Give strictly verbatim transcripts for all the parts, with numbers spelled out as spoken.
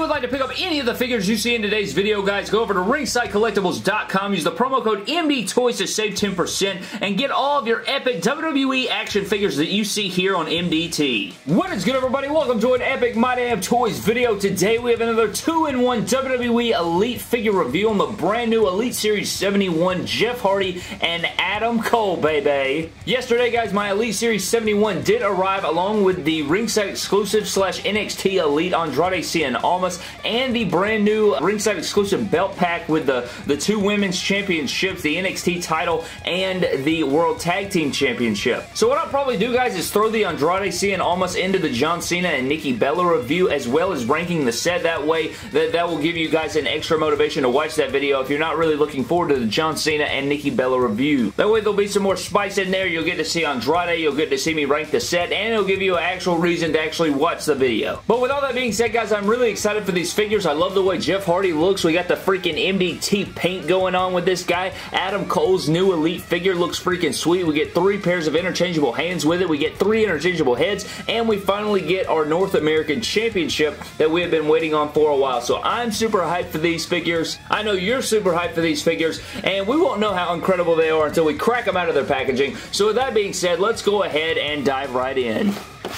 would like to pick up any of the figures you see in today's video, guys, go over to ringside collectibles dot com, use the promo code M D Toys to save ten percent, and get all of your epic W W E action figures that you see here on M D T. What is good, everybody? Welcome to an epic My Damn Toys video. Today we have another two in one W W E Elite figure review on the brand new Elite Series seventy-one Jeff Hardy and Adam Cole, baby. Yesterday, guys, my Elite Series seventy-one did arrive along with the ringside exclusive slash N X T Elite Andrade Cien Almas and the brand new ringside exclusive belt pack with the, the two women's championships, the N X T title and the World Tag Team Championship. So what I'll probably do, guys, is throw the Andrade Cien Almas into the John Cena and Nikki Bella review, as well as ranking the set. That way, that, that will give you guys an extra motivation to watch that video if you're not really looking forward to the John Cena and Nikki Bella review. That way, there'll be some more spice in there. You'll get to see Andrade, you'll get to see me rank the set, and it'll give you an actual reason to actually watch the video. But with all that being said, guys, I'm really excited for these figures. I love the way Jeff Hardy looks. We got the freaking M D T paint going on with this guy. Adam Cole's new Elite figure looks freaking sweet. We get three pairs of interchangeable hands with it. We get three interchangeable heads, and we finally get our North American Championship that we have been waiting on for a while. So I'm super hyped for these figures. I know you're super hyped for these figures, and we won't know how incredible they are until we crack them out of their packaging. So with that being said, let's go ahead and dive right in.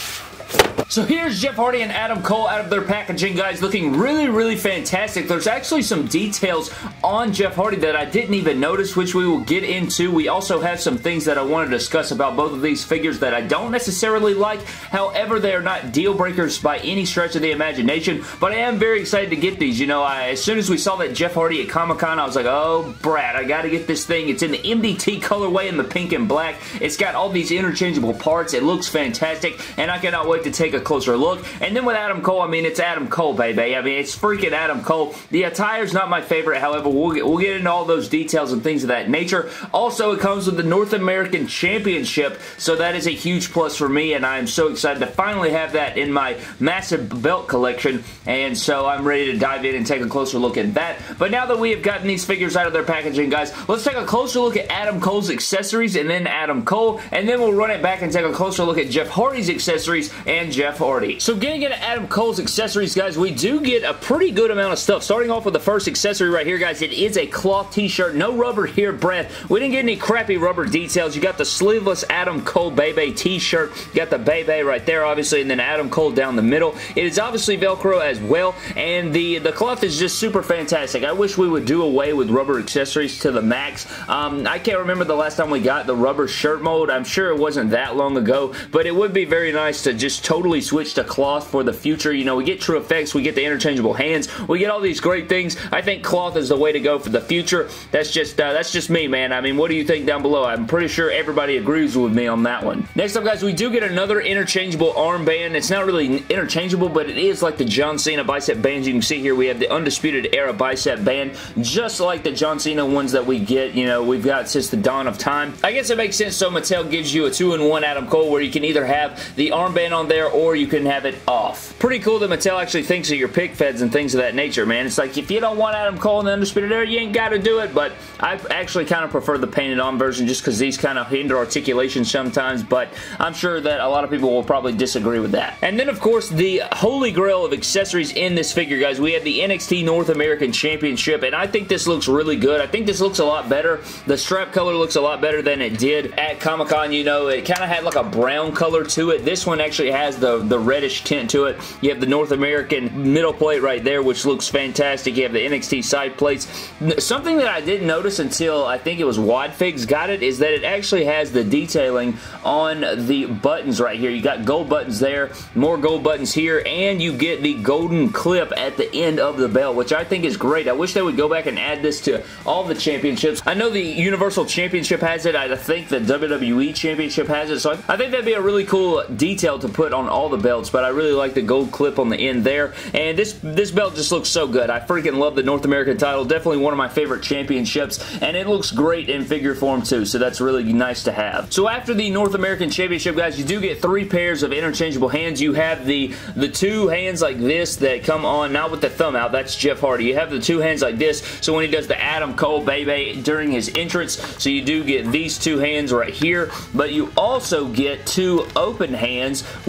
So here's Jeff Hardy and Adam Cole out of their packaging, guys, looking really, really fantastic. There's actually some details on Jeff Hardy that I didn't even notice, which we will get into. We also have some things that I want to discuss about both of these figures that I don't necessarily like. However, they are not deal breakers by any stretch of the imagination, but I am very excited to get these. You know, I, as soon as we saw that Jeff Hardy at Comic-Con, I was like, oh, Brad, I got to get this thing. It's in the M D T colorway in the pink and black. It's got all these interchangeable parts. It looks fantastic, and I cannot wait to take a closer look. And then with Adam Cole, I mean, it's Adam Cole, baby. I mean, it's freaking Adam Cole. The attire's not my favorite, however, we'll get, we'll get into all those details and things of that nature. Also, it comes with the North American Championship, so that is a huge plus for me, and I am so excited to finally have that in my massive belt collection, and so I'm ready to dive in and take a closer look at that. But now that we have gotten these figures out of their packaging, guys, let's take a closer look at Adam Cole's accessories and then Adam Cole, and then we'll run it back and take a closer look at Jeff Hardy's accessories and Jeff Hardy. So getting into Adam Cole's accessories, guys, we do get a pretty good amount of stuff. Starting off with the first accessory right here, guys, it is a cloth t-shirt. No rubber here, Brad. We didn't get any crappy rubber details. You got the sleeveless Adam Cole Bebe t-shirt. You got the Bebe right there, obviously, and then Adam Cole down the middle. It is obviously Velcro as well, and the, the cloth is just super fantastic. I wish we would do away with rubber accessories to the max. Um, I can't remember the last time we got the rubber shirt mold. I'm sure it wasn't that long ago, but it would be very nice to just totally switch to cloth for the future. You know, we get True Effects, we get the interchangeable hands, we get all these great things. I think cloth is the way to go for the future. That's just uh, that's just me, man. I mean, what do you think down below? I'm pretty sure everybody agrees with me on that one. Next up, guys, we do get another interchangeable armband. It's not really interchangeable, but it is like the John Cena bicep bands. You can see here we have the Undisputed Era bicep band, just like the John Cena ones that we get, you know, we've got since the dawn of time. I guess it makes sense, so Mattel gives you a two in one Adam Cole where you can either have the armband on there or you can have it off. Pretty cool that Mattel actually thinks of your pick feds and things of that nature, man. It's like, if you don't want Adam Cole in the Undisputed Era, you ain't got to do it, but I actually kind of prefer the painted on version just because these kind of hinder articulation sometimes, but I'm sure that a lot of people will probably disagree with that. And then, of course, the holy grail of accessories in this figure, guys, we have the N X T North American Championship, and I think this looks really good. I think this looks a lot better. The strap color looks a lot better than it did at Comic-Con. You know, it kind of had like a brown color to it. This one actually has the, the reddish tint to it. You have the North American middle plate right there, which looks fantastic. You have the N X T side plates. Something that I didn't notice until I think it was WadFigs got it is that it actually has the detailing on the buttons right here. You got gold buttons there, more gold buttons here, and you get the golden clip at the end of the belt, which I think is great. I wish they would go back and add this to all the championships. I know the Universal Championship has it. I think the W W E Championship has it, so I think that'd be a really cool detail to put on all the belts, but I really like the gold clip on the end there, and this, this belt just looks so good. I freaking love the North American title. Definitely one of my favorite championships, and it looks great in figure form too, so that's really nice to have. So after the North American Championship, guys, you do get three pairs of interchangeable hands. You have the, the two hands like this that come on, not with the thumb out, that's Jeff Hardy. You have the two hands like this, so when he does the Adam Cole Bebe during his entrance, so you do get these two hands right here, but you also get two open hands, which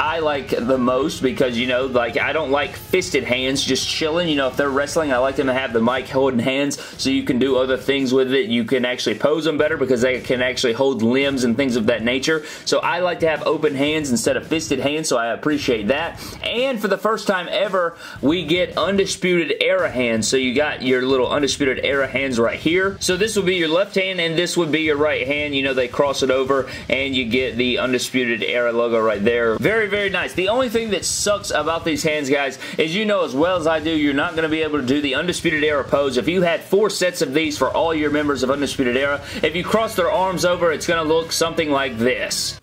I like the most because, you know, like, I don't like fisted hands just chilling. You know, if they're wrestling, I like them to have the mic holding hands so you can do other things with it. You can actually pose them better because they can actually hold limbs and things of that nature. So I like to have open hands instead of fisted hands, so I appreciate that. And for the first time ever, we get Undisputed Era hands. So you got your little Undisputed Era hands right here. So this will be your left hand and this would be your right hand. You know, they cross it over and you get the Undisputed Era logo right there. Very, very nice. The only thing that sucks about these hands, guys, is you know as well as I do, you're not going to be able to do the Undisputed Era pose. If you had four sets of these for all your members of Undisputed Era, if you cross their arms over, it's going to look something like this.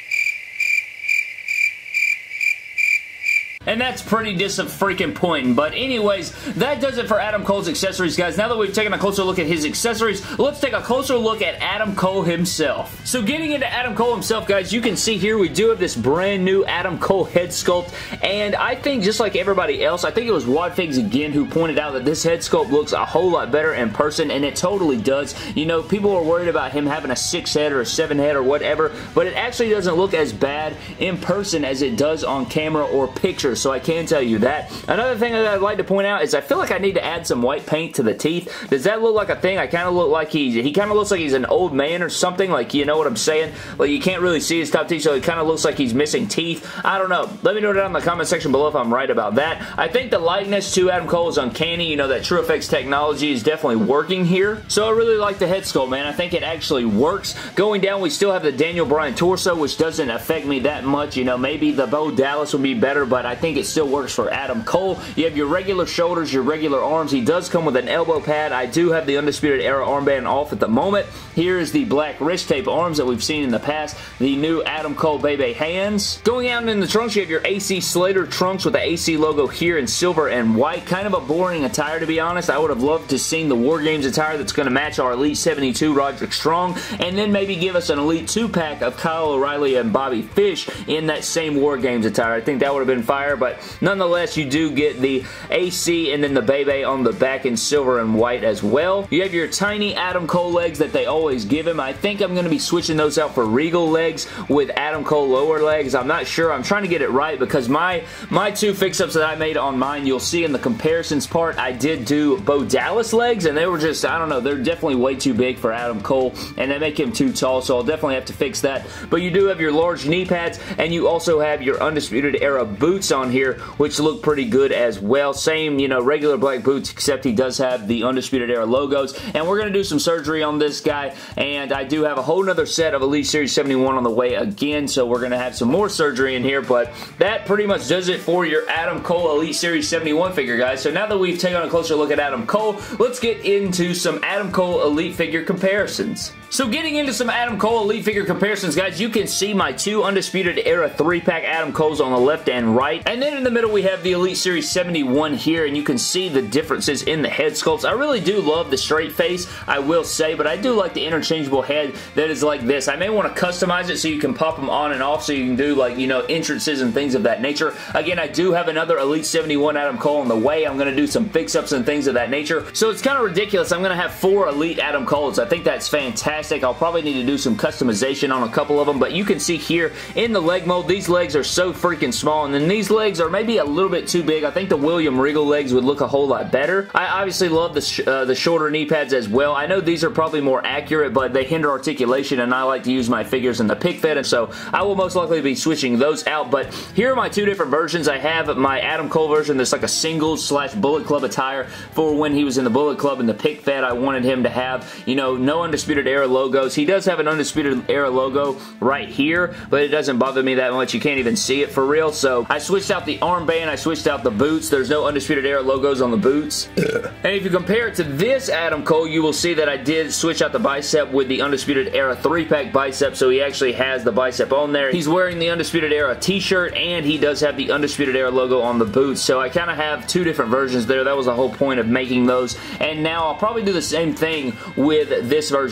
And that's pretty dis-freaking-pointing. But anyways, that does it for Adam Cole's accessories, guys. Now that we've taken a closer look at his accessories, let's take a closer look at Adam Cole himself. So getting into Adam Cole himself, guys, you can see here we do have this brand new Adam Cole head sculpt. And I think just like everybody else, I think it was Wadfigs again who pointed out that this head sculpt looks a whole lot better in person, and it totally does. You know, people are worried about him having a six head or a seven head or whatever, but it actually doesn't look as bad in person as it does on camera or pictures. So I can tell you that. Another thing that I'd like to point out is I feel like I need to add some white paint to the teeth. Does that look like a thing? I kind of look like he's, he kind of looks like he's an old man or something, like, you know what I'm saying? Like, you can't really see his top teeth, so it kind of looks like he's missing teeth. I don't know. Let me know down in the comment section below if I'm right about that. I think the likeness to Adam Cole is uncanny. You know, that TrueFX technology is definitely working here. So I really like the head sculpt, man. I think it actually works. Going down, we still have the Daniel Bryan torso, which doesn't affect me that much. You know, maybe the Bo Dallas would be better, but I think it still works for Adam Cole. You have your regular shoulders, your regular arms. He does come with an elbow pad. I do have the Undisputed Era armband off at the moment. Here is the black wrist tape arms that we've seen in the past. The new Adam Cole Bebe hands. Going out in the trunks, you have your A C Slater trunks with the A C logo here in silver and white. Kind of a boring attire, to be honest. I would have loved to see the War Games attire that's going to match our Elite seventy-two Roderick Strong, and then maybe give us an Elite two pack of Kyle O'Reilly and Bobby Fish in that same War Games attire. I think that would have been fire, but nonetheless, you do get the A C and then the Bebe on the back in silver and white as well. You have your tiny Adam Cole legs that they always give him. I think I'm going to be switching those out for Regal legs with Adam Cole lower legs. I'm not sure. I'm trying to get it right because my, my two fix-ups that I made on mine, you'll see in the comparisons part, I did do Bo Dallas legs, and they were just, I don't know, they're definitely way too big for Adam Cole, and they make him too tall, so I'll definitely have to fix that. But you do have your large knee pads, and you also have your Undisputed Era boots on here, which look pretty good as well. Same, you know, regular black boots, except he does have the Undisputed Era logos. And we're going to do some surgery on this guy, and I do have a whole nother set of Elite Series seventy-one on the way again, so we're going to have some more surgery in here, but that pretty much does it for your Adam Cole Elite Series seventy-one figure, guys. So now that we've taken a closer look at Adam Cole, let's get into some Adam Cole Elite figure comparisons. So getting into some Adam Cole Elite figure comparisons, guys, you can see my two Undisputed Era three pack Adam Coles on the left and right, and then in the middle we have the Elite Series seventy-one here, and you can see the differences in the head sculpts. I really do love the straight face, I will say, but I do like the interchangeable head that is like this. I may want to customize it so you can pop them on and off so you can do, like, you know, entrances and things of that nature. Again, I do have another Elite seventy-one Adam Cole on the way. I'm going to do some fix-ups and things of that nature, so it's kind of ridiculous. I'm going to have four Elite Adam Coles. I think that's fantastic. I'll probably need to do some customization on a couple of them, but you can see here in the leg mold, these legs are so freaking small, and then these legs are maybe a little bit too big. I think the William Regal legs would look a whole lot better. I obviously love the, sh uh, the shorter knee pads as well. I know these are probably more accurate, but they hinder articulation, and I like to use my figures in the pick fed, and so I will most likely be switching those out, but here are my two different versions. I have my Adam Cole version that's like a singles slash Bullet Club attire for when he was in the Bullet Club and the pick fed. I wanted him to have, you know, no Undisputed Era logos. He does have an Undisputed Era logo right here, but it doesn't bother me that much. You can't even see it for real, so I switched out the armband. I switched out the boots. There's no Undisputed Era logos on the boots. And if you compare it to this Adam Cole, you will see that I did switch out the bicep with the Undisputed Era three pack bicep, so he actually has the bicep on there. He's wearing the Undisputed Era t-shirt, and he does have the Undisputed Era logo on the boots, so I kind of have two different versions there. That was the whole point of making those, and now I'll probably do the same thing with this version. I'll have a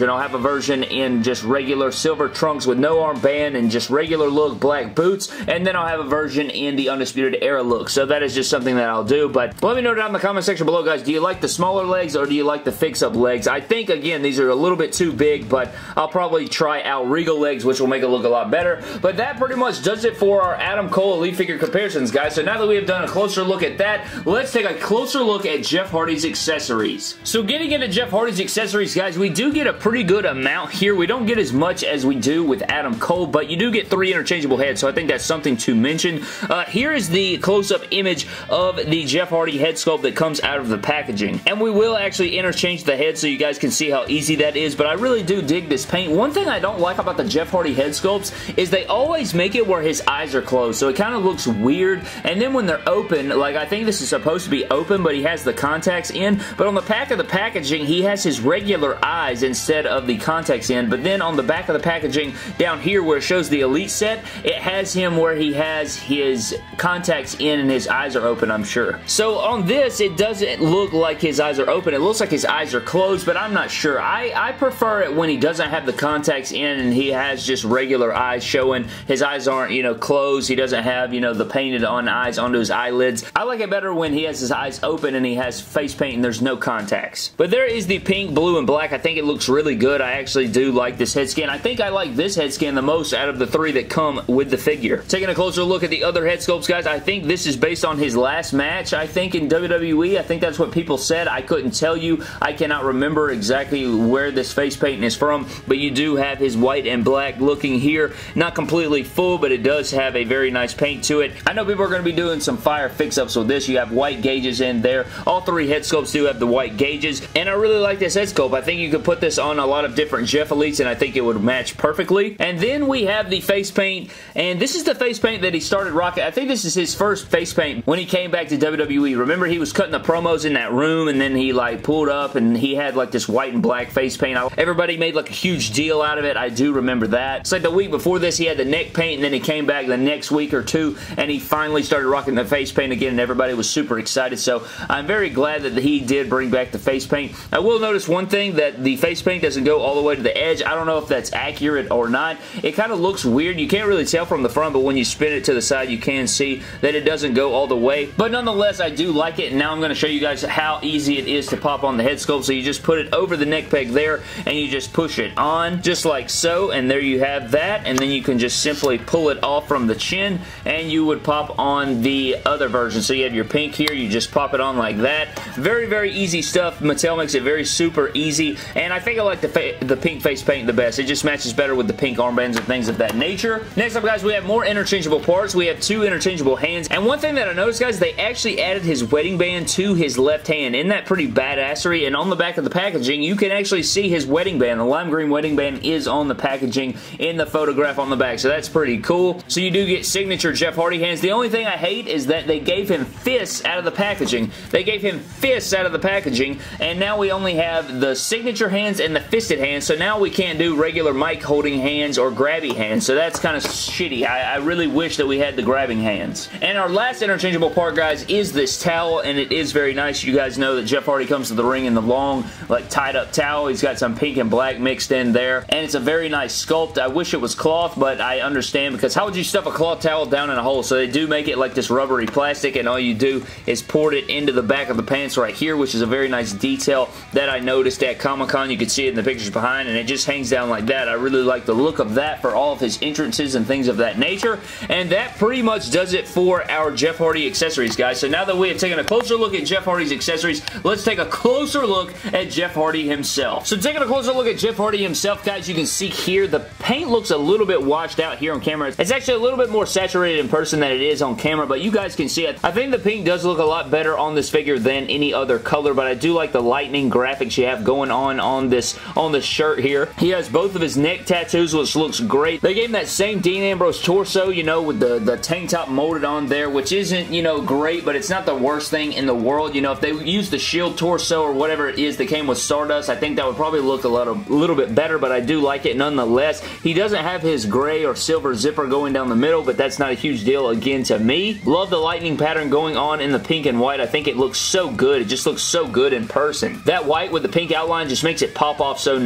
version in just regular silver trunks with no armband and just regular look black boots, and then I'll have a version in the Undisputed Era look. So that is just something that I'll do, but let me know down in the comment section below, guys. Do you like the smaller legs or do you like the fix-up legs? I think, again, these are a little bit too big, but I'll probably try out Regal legs, which will make it look a lot better. But that pretty much does it for our Adam Cole Elite figure comparisons, guys. So now that we have done a closer look at that, let's take a closer look at Jeff Hardy's accessories. So getting into Jeff Hardy's accessories, guys, we do get a pretty good amount here. We don't get as much as we do with Adam Cole, but you do get three interchangeable heads, so I think that's something to mention. Uh, here is the close-up image of the Jeff Hardy head sculpt that comes out of the packaging. And we will actually interchange the head so you guys can see how easy that is, but I really do dig this paint. One thing I don't like about the Jeff Hardy head sculpts is they always make it where his eyes are closed, so it kind of looks weird. And then when they're open, like I think this is supposed to be open, but he has the contacts in, but on the back of the packaging, he has his regular eyes instead of the contacts in. But then on the back of the packaging down here where it shows the Elite set, it has him where he has his contacts in and his eyes are open, I'm sure. So on this, it doesn't look like his eyes are open. It looks like his eyes are closed, but I'm not sure. I, I prefer it when he doesn't have the contacts in and he has just regular eyes showing. His eyes aren't, you know, closed. He doesn't have, you know, the painted on eyes onto his eyelids. I like it better when he has his eyes open and he has face paint and there's no contacts. But there is the pink, blue, and black. I think it looks really good. I actually do like this head scan. I think I like this head scan the most out of the three that come with the figure. Taking a closer look at the other head sculpts, guys, I think this is based on his last match, I think, in W W E. I think that's what people said. I couldn't tell you. I cannot remember exactly where this face painting is from, but you do have his white and black looking here. Not completely full, but it does have a very nice paint to it. I know people are going to be doing some fire fix-ups with this. You have white gauges in there. All three head sculpts do have the white gauges, and I really like this head sculpt. I think you could put this on a lot of different Jeff Elites, and I think it would match perfectly. And then we have the face paint, and this is the face paint that he started rocking. I think this is his first face paint when he came back to W W E. Remember, he was cutting the promos in that room, and then he like pulled up, and he had like this white and black face paint. Everybody made like a huge deal out of it. I do remember that. It's like the week before this, he had the neck paint, and then he came back the next week or two, and he finally started rocking the face paint again, and everybody was super excited. So I'm very glad that he did bring back the face paint. I will notice one thing, that the face paint doesn't go all the way to the edge. I don't know if that's accurate or not. It kind of looks weird. You can't really tell from the front, but when you spin it to the side, you can see that it doesn't go all the way. But nonetheless, I do like it, and now I'm going to show you guys how easy it is to pop on the head sculpt. So you just put it over the neck peg there, and you just push it on, just like so, and there you have that, and then you can just simply pull it off from the chin, and you would pop on the other version. So you have your pink here, you just pop it on like that. Very, very easy stuff. Mattel makes it very super easy, and I think I like the, the pink face paint the best. It just matches better with the pink armbands and things of that nature. Next up, guys, we have more interchangeable parts. We have two interchangeable hands, and one thing that I noticed, guys, they actually added his wedding band to his left hand. Isn't that pretty badassery? And on the back of the packaging, you can actually see his wedding band. The lime green wedding band is on the packaging in the photograph on the back, so that's pretty cool. So you do get signature Jeff Hardy hands. The only thing I hate is that they gave him fists out of the packaging. They gave him fists out of the packaging, and now we only have the signature hands and the fisted hands, so now we can't do regular mic holding hands or grabby hands, so that's kind of shitty. I, I really wish that we had the grabbing hands. And our last interchangeable part, guys, is this towel, and it is very nice. You guys know that Jeff Hardy comes to the ring in the long, like, tied up towel. He's got some pink and black mixed in there, and it's a very nice sculpt. I wish it was cloth, but I understand, because how would you stuff a cloth towel down in a hole? So they do make it like this rubbery plastic, and all you do is pour it into the back of the pants right here, which is a very nice detail that I noticed at Comic-Con. You can see it in the pictures behind, and it just hangs down like that. I really like the look of that for all of his entrances and things of that nature, and that pretty much does it for our Jeff Hardy accessories, guys. So now that we have taken a closer look at Jeff Hardy's accessories, let's take a closer look at Jeff Hardy himself. So taking a closer look at Jeff Hardy himself, guys, you can see here the paint looks a little bit washed out here on camera. It's actually a little bit more saturated in person than it is on camera, but you guys can see it. I think the pink does look a lot better on this figure than any other color, but I do like the lightning graphics you have going on on this on this shirt here. He has both of his neck tattoos, which looks great. They gave him that same Dean Ambrose torso, you know, with the, the tank top molded on there, which isn't, you know, great, but it's not the worst thing in the world. You know, if they used the Shield torso or whatever it is that came with Stardust, I think that would probably look a little, little bit better, but I do like it nonetheless. He doesn't have his gray or silver zipper going down the middle, but that's not a huge deal again to me. Love the lightning pattern going on in the pink and white. I think it looks so good. It just looks so good in person. That white with the pink outline just makes it pop off so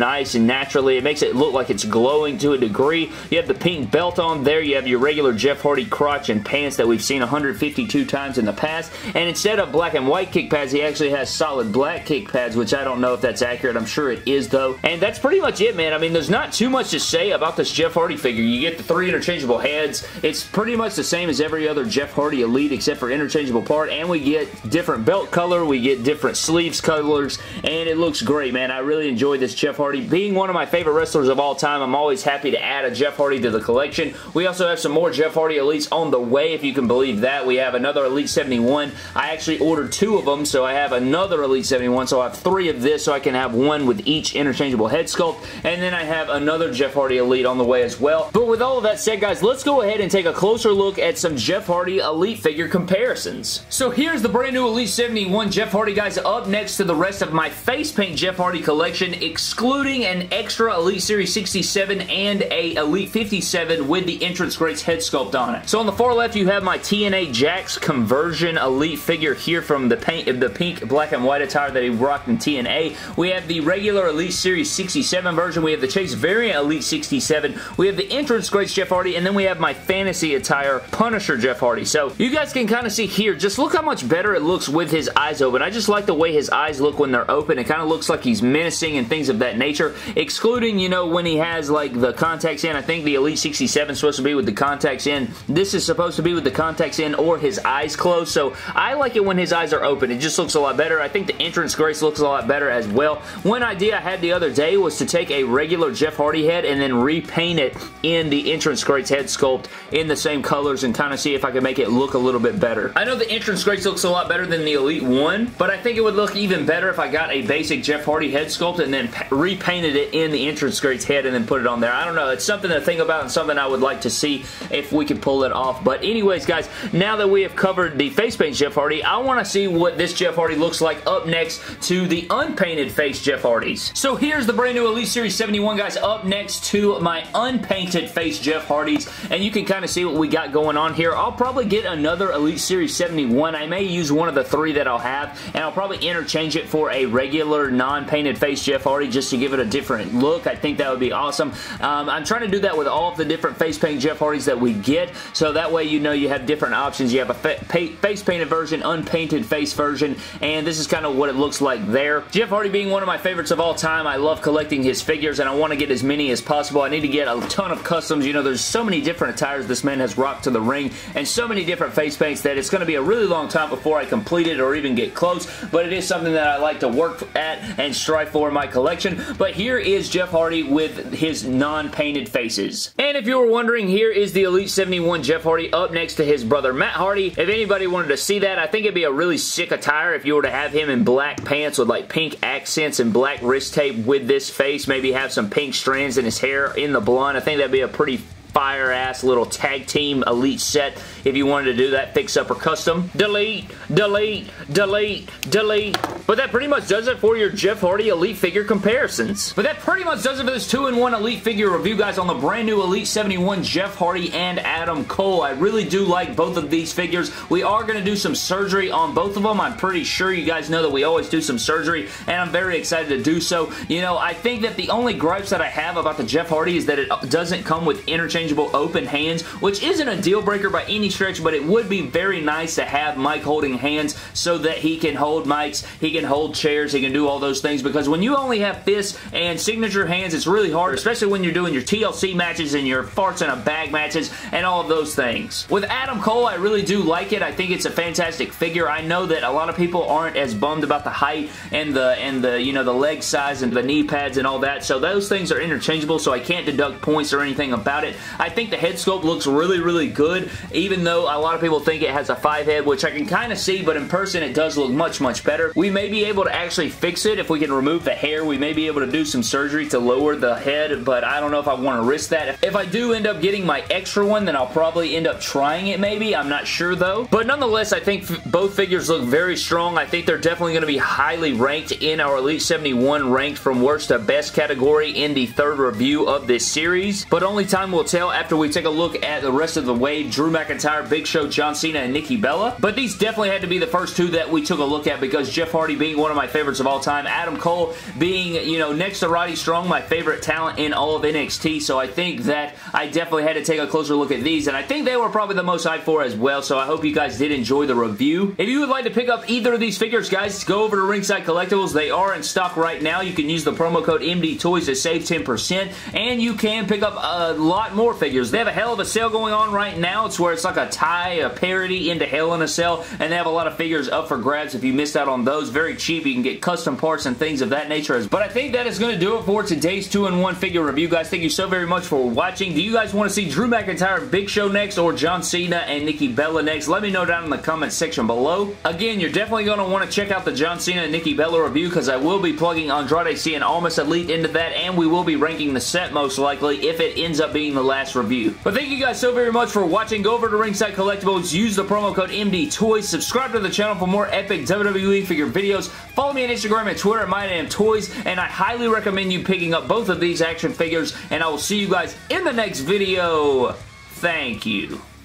nice and naturally. It makes it look like it's glowing to a degree. You have the pink belt on there. You have your regular Jeff Hardy crotch and pants that we've seen one hundred fifty-two times in the past. And instead of black and white kick pads, he actually has solid black kick pads, which I don't know if that's accurate. I'm sure it is, though. And that's pretty much it, man. I mean, there's not too much to say about this Jeff Hardy figure. You get the three interchangeable heads. It's pretty much the same as every other Jeff Hardy Elite except for interchangeable part, and we get different belt color, we get different sleeves colors, and it looks great, man. I really enjoy this Jeff Hardy. Being one of my favorite wrestlers of all time, I'm always happy to add a Jeff Hardy to the collection. We also have some more Jeff Hardy Elites on the way, if you can believe that. We have another Elite seventy-one. I actually ordered two of them, so I have another Elite seventy-one, so I have three of this, so I can have one with each interchangeable head sculpt, and then I have another Jeff Hardy Elite on the way as well. But with all of that said, guys, let's go ahead and take a closer look at some Jeff Hardy Elite figure comparisons. So here's the brand new Elite seventy-one Jeff Hardy, guys, up next to the rest of my face paint Jeff Hardy collection, excluding an extra Elite Series sixty-seven and a Elite fifty-seven with the Entrance Greats head sculpt on it. So on the far left, you have my T N A Jax conversion Elite figure here from the paint the pink, black, and white attire that he rocked in T N A. We have the regular Elite Series sixty-seven version. We have the Chase variant Elite sixty-seven. We have the Entrance Greats Jeff Hardy, and then we have my fantasy attire Punisher Jeff Hardy. So you guys can kind of see here, just look how much better it looks with his eyes open. I just like the way his eyes look when they're open. It kind of looks like he's menacing and things of that nature, excluding, you know, when he has like the contacts in. I think the Elite sixty-seven is supposed to be with the contacts in. This is supposed to be with the contacts in or his eyes closed, so I like it when his eyes are open. It just looks a lot better. I think the Entrance Greats looks a lot better as well. One idea I had the other day was to take a regular Jeff Hardy head and then repaint it in the Entrance Greats head sculpt in the same colors and kind of see if I could make it look a little bit better. I know the Entrance Greats looks a lot better than the Elite one, but I think it would look even better if I got a basic Jeff Hardy head sculpt and then repainted it in the Entrance Greats head and then put it on there. I don't know. It's something to think about and something I would like to see if we could pull it off. But anyways, guys, now that we have covered the face paint Jeff Hardy, I want to see what this Jeff Hardy looks like up next to the unpainted face Jeff Hardys. So here's the brand new Elite Series seventy-one, guys, up next to my unpainted face Jeff Hardys, and you can kind of see what we got going on here. I'll probably get another Elite Series seventy-one. I may use one of the three that I'll have, and I'll probably interchange it for a regular non-painted face Jeff Hardy just to give it a different look. I think that would be awesome. Um, I'm trying to do that with all of the different face paint Jeff Hardys that we get, so that way you know you have different options. You have a fa face painted version, unpainted face version, and this is kind of what it looks like there. Jeff Hardy being one of my favorites of all time. I love collecting his figures, and I want to get as many as possible. I need to get a ton of customs. You know, there's so many different attires this man has rocked to the ring, and so many different face paints that it's going to be a really long time before I complete it or even get close, but it is something that I like to work at and strive for in my collection. But here is Jeff Hardy with his non-painted faces. And if you were wondering, here is the Elite seventy-one Jeff Hardy up next to his brother Matt Hardy. If anybody wanted to see that, I think it'd be a really sick attire if you were to have him in black pants with like pink accents and black wrist tape with this face. Maybe have some pink strands in his hair in the blonde. I think that'd be a pretty fire-ass little tag team Elite set if you wanted to do that fix-up or custom. Delete, delete, delete, delete. But that pretty much does it for your Jeff Hardy Elite figure comparisons. But that pretty much does it for this two in one Elite figure review, guys, on the brand new Elite seventy-one Jeff Hardy and Adam Cole. I really do like both of these figures. We are going to do some surgery on both of them. I'm pretty sure you guys know that we always do some surgery, and I'm very excited to do so. You know, I think that the only gripes that I have about the Jeff Hardy is that it doesn't come with interchangeable open hands, which isn't a deal breaker by any stretch, but it would be very nice to have Mike holding hands so that he can hold mics, he can hold chairs, he can do all those things, because when you only have fists and signature hands, it's really hard, especially when you're doing your T L C matches and your farts in a bag matches and all of those things. With Adam Cole, I really do like it. I think it's a fantastic figure. I know that a lot of people aren't as bummed about the height and the, and the, you know, the leg size and the knee pads and all that, so those things are interchangeable, so I can't deduct points or anything about it. I think the head sculpt looks really, really good, even though a lot of people think it has a five head, which I can kind of see, but in person it does look much, much better. We may be able to actually fix it if we can remove the hair. We may be able to do some surgery to lower the head, but I don't know if I want to risk that. If I do end up getting my extra one, then I'll probably end up trying it maybe. I'm not sure though. But nonetheless, I think both figures look very strong. I think they're definitely going to be highly ranked in our Elite seventy-one ranked from worst to best category in the third review of this series. But only time will tell after we take a look at the rest of the wave: Drew McIntyre, Big Show, John Cena, and Nikki Bella. But these definitely had to be the first two that we took a look at because Jeff Hardy being one of my favorites of all time, Adam Cole being, you know, next to Roddy Strong, my favorite talent in all of N X T, so I think that I definitely had to take a closer look at these, and I think they were probably the most hyped for as well, so I hope you guys did enjoy the review. If you would like to pick up either of these figures, guys, go over to Ringside Collectibles. They are in stock right now. You can use the promo code M D Toys to save ten percent, and you can pick up a lot more figures. They have a hell of a sale going on right now. It's where it's like a tie, a parody into Hell in a Cell, and they have a lot of figures up for grabs if you missed out on those. Very cheap. You can get custom parts and things of that nature. But I think that is going to do it for today's two in one figure review, guys. Thank you so very much for watching. Do you guys want to see Drew McIntyre and Big Show next, or John Cena and Nikki Bella next? Let me know down in the comments section below. Again, you're definitely going to want to check out the John Cena and Nikki Bella review, because I will be plugging Andrade Cien Almas Elite into that, and we will be ranking the set most likely if it ends up being the last review. But thank you guys so very much for watching. Go over to Ringside Collectibles, use the promo code M D Toys, subscribe to the channel for more epic W W E figure videos, follow me on Instagram and Twitter at MyDamnToys, and I highly recommend you picking up both of these action figures, and I will see you guys in the next video. Thank you.